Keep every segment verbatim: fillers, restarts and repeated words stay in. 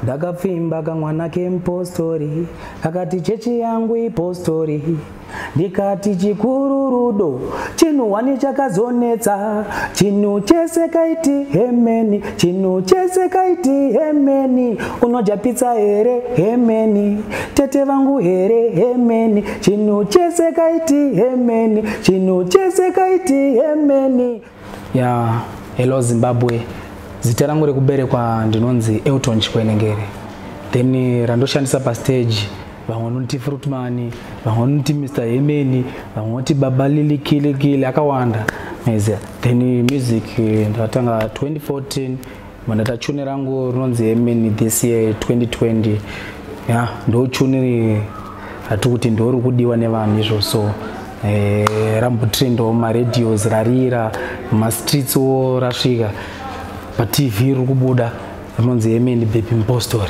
ndakapfimba kamwana kempostori akati chechi yangu ipostori ndikati chikuru rudo chinhu wani chakazonetsa chinhu chese kaiti hemeni chinhu chese kaiti hemeni unodya pizza here hemeni tete vangu here hemeni chinhu chese kaiti hemeni chinhu chese kaiti hemeni. Ya hello Zimbabwe, zita rangu rekuberekwa ndinonzi Elton Chikwenengere, then randoshandisa pastage vamwe vanoti Fruitman, vamwe vanoti Mister Hemeni, vamwe vanoti Baba Lili Kili Kili akawanda meze. Then music ndatanga twenty fourteen mandata tune rangu rinonzi Hemeni this year twenty twenty. Ya ndo tune hatukuti ndori kudiwa nevanhu izvo, so eh rambotrendo ma radios rarira ma streets o rasvika pa T V ri kubuda rinonzi Hemeni baby impostori.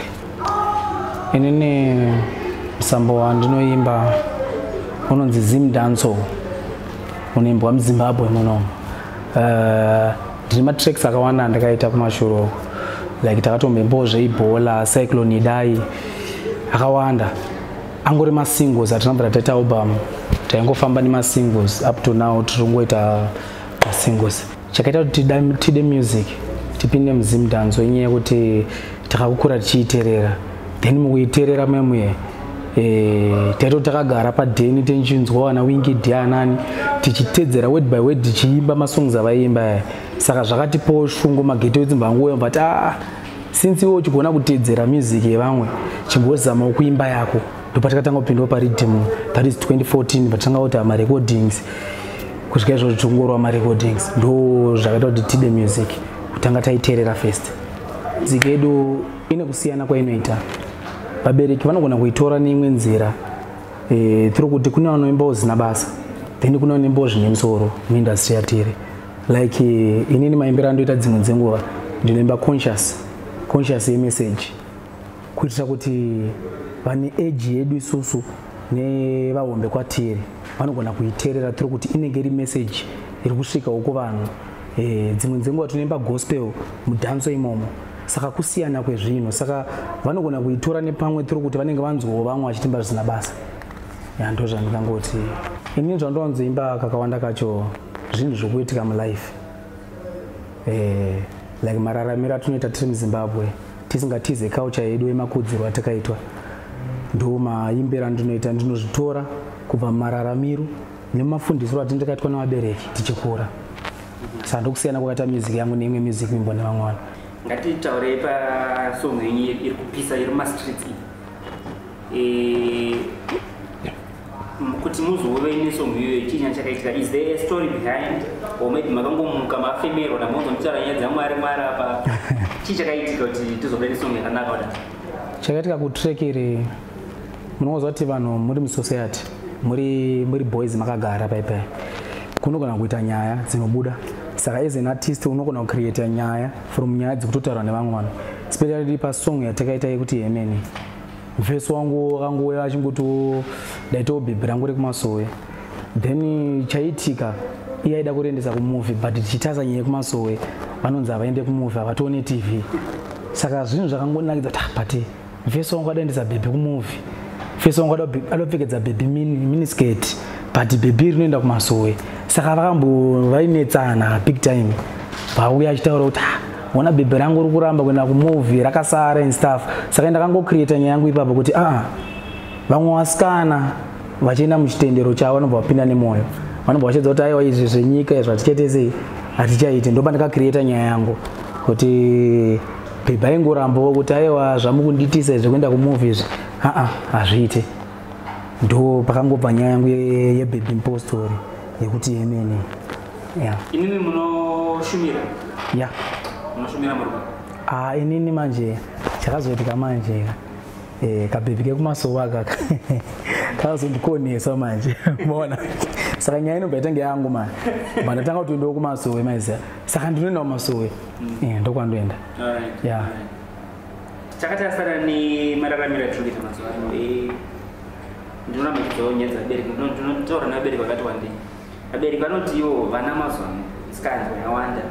Inini musambo wandinoimba unonzi Zimdancehall, unoimbwa muZimbabwe muno. Uh, ndine matracks akawanda ndakaita kumashuro, like takatomboimbawo zveibhola, Cyclone Idai akawanda. Angori ma singles atinobva taita album, taingofamba nema singles up to now tiringoita ma singles. Chakaita kuti tide music tipinde muZimdancehall inyaya yekuti takakura tichiiterera, then mukuiterera memuye eh taito takagara padheni tenchinzwa wana wingi dianani tichitedzera word by word tichiimba masongs avaimba. Saka zvakatipo shungu mageto eZimbabwe but ah since iwo chigona kutedzera music yevamwe chingozama kuimba yako ndopatakatanga kupindwa pa rhythm. That is twenty fourteen patanga kuti ama recordings kusvika izvo zvitongorwa ma recordings ndo zvakaita kuti tide music kutanga taiterera first. Music yedu ine kusiyana kwainoita, vabereki vanogona kuitora neimwe nzira eh tiri kuti kuna vanoimbawo zina basa, then kuna vanoimbawo zvine musoro muindustry yatiri. Like uh, inini maimbira ndoita dzimwe dzenguva ndinoimba conscious conscious yemessage kuitira kuti vane age yedu isusu nevahombe kwatiri vanogona kuiterera tiri kuti inenge iri message iri kusvika uko vanhu. Eh dzimwe dzenguva tinoimba gospel mudhanso imomo, saka kusiyana kwezvinhu, saka vanogona kuitora nepamwe tiri kuti vanenge vanzwawo vamwe vachitimba zvisina basa. Ya ndo zvandingangoti inini zvandonzoimba kakawanda kacho zvinhu zvokuitika mulife. Eh like mararamiro atinoita tiri muZimbabwe tisingatize culture yedu yemakudziro atakaitwa, ndo maimbira ndinoita ndinozvitora kubva mumararamiro nemafundisiro atindakaitwa nevabereki tichikura. Saka ndokusiyana kwakaita music yangu neimwe music imbo nevamwe vanhu. Ngatitaure pa song yenyu iri kupisa iri ma streets. Eh kuti muzove ine song iyoyo chinya chakaitika, is there a story behind or maybe makangomuka mafemero namonzo mutara nyaya dzamwari mwari apa chii chakaitika kuti tizove ine song yakanaka kudai? Chakaitika kutrack iri munozwa kuti vanhu muri musociety muri muri boys makagara paipai kunogona kuita nyaya dzinobuda. Saka as an artist unogona kucreate nyaya from nyaya dzikutotaura nevamwe vanhu, especially pa song yatakaita yekuti Hemeni. Verse wangu wakangouya achingoto daito bhebhi rangu rekumasowe, then chaitika iye aida kuendesa kumovie but tichitaza nyaya yekumasowe vanonzi avaende kumovie avatoone T V. Saka zvinhu zvakangonakidza kuti but verse wangu adaendesa bhebhi kumovie, verse wangu adopfekedza bhebhi mini skirt but bhebhi rinoenda kumasowe. Saka vakambo vainetsana big time, vauya achitaura kuti ona bhebhi rangu riri kuramba kuenda kumovie rakasara and stuff. Saka ndakangocreate nyaya yangu ipapo kuti ah vamwe vasikana vachienda muchitendero chavo vanobva vapinda nemwoyo, vanobva vachidza kuti aiwa izvi zvenyika izvi hatichaite sei hatichaite. Ndopa ndakacreata nyaya yangu kuti bhebhi aingorambawo kuti aiwa zvamukunditisa izvi kuenda kumovie izvi aa hazviite. Ndo pakangobva nyaya yangu yebhebhi impostori yekuti Hemeni. Yeah. Inini munoshumira? Yeah. Munoshumira murume? Ah inini manje chakazoitika manje eh kabhebhi kekumasowe akaka kazondikonesa manje umeona. Saka nyaya inobva yatange yangu manje mandatanga kuti ndo kumasowe maiza, saka ndinoenda kumasowe eh ndo kwandoenda. Alright. Yeah. Chakatasara ni mararamiro atirikuita mazuva ano eh ndinoona machidzo nyaya dzabereki ndinotaura nabereki vakati wandei. Abereki vanoti ivo vana mazuva ano isikanzwa yawanda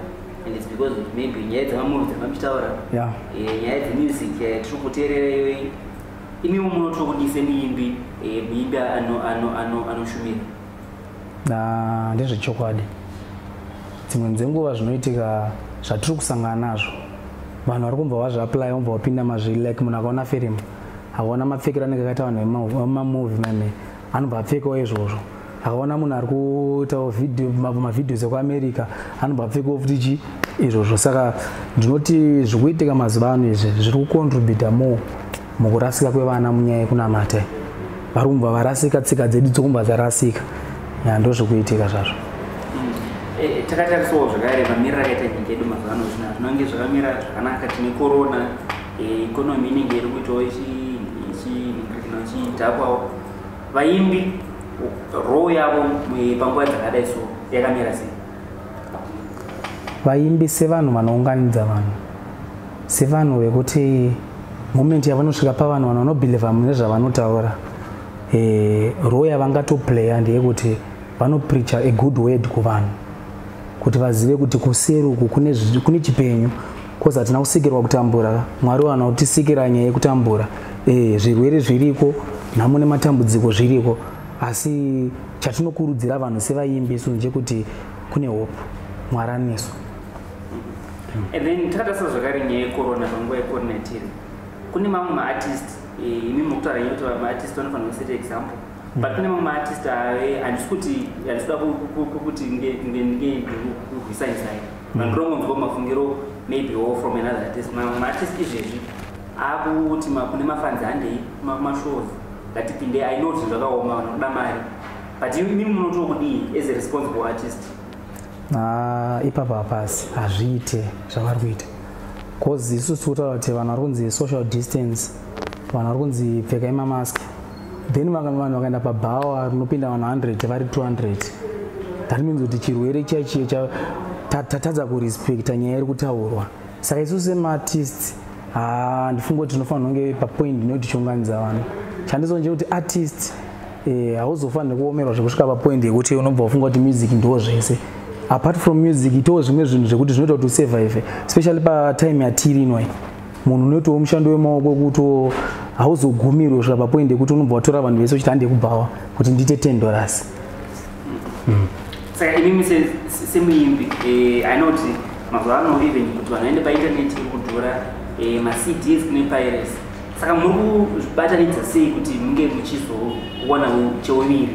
and it's because of maybe nyaya dzamamuvi dzamapitaura yeah nyaya dzemusic tiri kuteerera iyoyi imiwo munoto kudise muimbi muimbi anoshumira na ndezvechokwadi dzimwe dzenguva zvinoitika zvatiri kusangana nazvo vanhu vari kumbva vazviapply umbva wapinda mazviri like munhu akaona firimu akaona mapfekero anenge akaita vanhu vemamuvi mame anobva apfekawo izvozvo akaona munhu ari kuitawo mavhidhios ekuamerica anobva apfekawo futi izvozvo saka ndinoti zviri kuitika mazuva ano izvi zviri kucontributa more mukurasika kwevana munyaya yekunamata vari kumbva varasika tsika dzedu dzokumbva dzarasika ndo zviri kuitika zvazvo takatarisawo zvakare mamiriro akaita nyika yedu mazuva ano zvino zvinonge zvakamira zvakanaka tine korona ikonomi inenge iri kuitawo ichidhakwawo vaimbi roo yavo panguva dzakadai so yakamira sei vaimbi sevanhu vanounganidza vanhu sevanhu vekuti moment yavanosvika pavanhu vanhu vanobhilivha mune zvavanotaura roo yavangatoplaya ndeyekuti vanopreacha a good word kuvanhu kuti vazive kuti kuseri uku kune chipenyu kozi hatina kusikirwa kutambura mwari wana kutisikira nyaya yekutambura zvirwere zviriko nhamo nematambudziko zviriko asi chatinokurudzira vanhu sevaimbi so ndechekuti kune hope mwari anesu and then takatarisa zvakare nyaya yecorona panguva yecorona tiri kune mamwe maartist imi mukutaura nyaya kuti maartist vanofanira kuseta example but kune mamwe maartist ave handisi kuti handisida kuti ngerwisaisai vandirongonzwa mafungiro maybe all from another artist mamwe maartist izvezvi akuti kune mafans handei mashows ngatipinde I know kuti zvakaoma vanoda mari but imi munoto kudii as a responsible artist ipapa hapasi hazviite zvavari kuita cause isusu tikutaura kuti vanhu vari kunzi social distance vanhu vari kunzi pfekai mamask then vanhu vakaenda pabhawa rinopinda vanhu one hundred vari two hundred that means kuti chirwere chaichiye tatadza kurespekta nyaya iri kutaurwa saka isusu semaartist ndifunga kuti tinofanira kunge papoint inoti tichiunganidza vanhu chandizonje kuti artist hauzofanira kuomerwa zvekusvika papoint yekuti unobva ufunga kuti music ndo zvese apart from music itowo zvimwe zvinhu zvekuti zvinoita kuti usurvive especially patime yatiri inoi munhu unoitawo mushando wemaoko wekuti hauzogumirwe kusvika papoint yekuti unobva watora vanhu vese uchiti hande kubhawa kuti ndiite ten dollars saka inimi semuimbi anoti mazuva ano even kuti vanhu vaende paintaneti iri kudhura macds kune pirates saka muri kuzvibatanidza sei kuti munge muchizowana cheuviri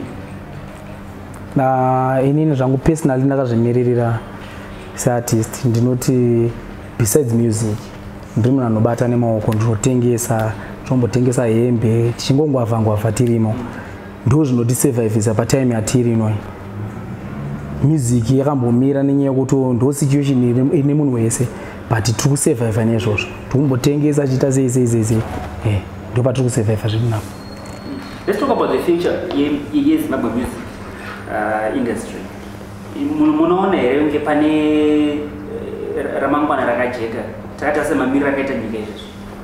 na inini zvangu personally ndakazvimirira seartist ndinoti besides music ndiri munhu anobata nemaoko ndinotengesa tombotengesa hembe tichingongwavha-ngwavha tirimo ndo zvinotisurvivisa patime yatiri inoi music yakambomira nenyaya yekuti ndo situation ine munhu wese but tiri kusurviva nezvozvo tikumbotengesa chiita sei sei sei sei ndo patiri kusurviva zviri napo. Let's talk about the future yeZimbabwe music uh, industry. Munoona here kunge pane ramangwana rakajeka takati semamiriro akaita nyika izvezvi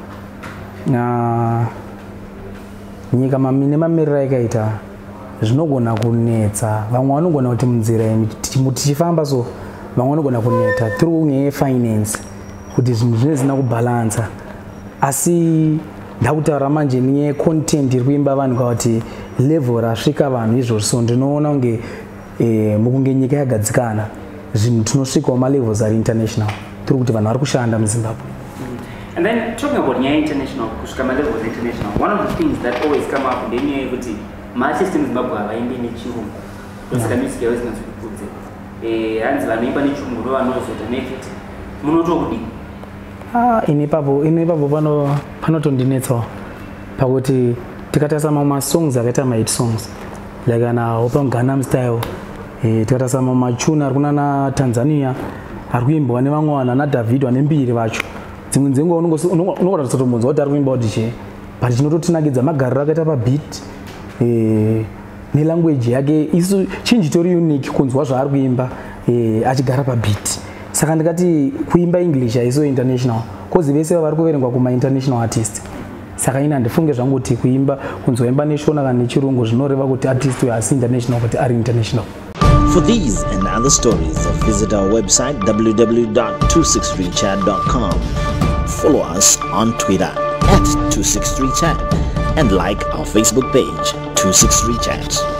nyika mamine mamiriro akaita zvinogona kunetsa vamwe vanogona kuti munzira tichifamba so vamwe vanogona kuneta through nyaya yefinance kuti zvinhu zvine zina kubalansa asi ndakutaura manje nenyaya yecontent iri kuimba vanhu kuti level rasvika vanhu izvozvo so ndinoona kunge mukunge nyika yagadzikana zvinhu tinosvikawo malevels ari international tiri kuti vanhu vari kushanda muZimbabwe. And then talking about nyaya international kusvika malevels international, one of the things that always come up ndenyaya yekuti maartist muZimbabwe havaimbi nechirungu ndosaka music yavo isingazoikudze hanzi vanoimba nechirungu ndo vanozoita make it munotokudii? Inepapo inepapo pano panotondinetsawo pakuti tikatarisa mamwe masongs akaita mahit songs like ana Open Gangnam Style tikatarisa mamwe machuni ari kunana Tanzania ari kuimbwa nevamwe vanhu ana David vane mbiri vacho dzimwe dzenguva unongoratidza kutombonzwa kuti ari kuimba kuti chii but chinototinakidza magariro akaita pabeat nelanguage yake isu chinji tori unique kunzwa zvaari kuimba achigara pabeat saka ndikati kuimba English haiso international kozi vese vari kuverengwa kuma international artist saka ina ndifunge zvangu kuti kuimba kunzoimba neshona kana nechirungu zvinoreva kuti artist we asi international kuti ari international. For these and other stories, visit our website w w w dot two six three chat dot com. Follow us on Twitter at two six three chat and like our Facebook page two six three chat.